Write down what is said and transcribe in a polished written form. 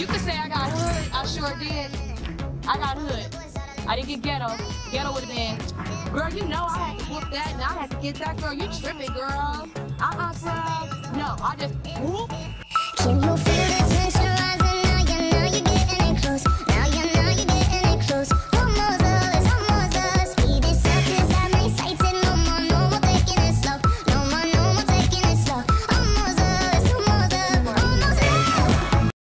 You could say I got hood. I sure did. I got hood. I didn't get ghetto. Ghetto would have been, girl, you know I had to whoop that and I had to get that. Girl, you tripping, girl. Girl. No, I just whoop. Can you feel it?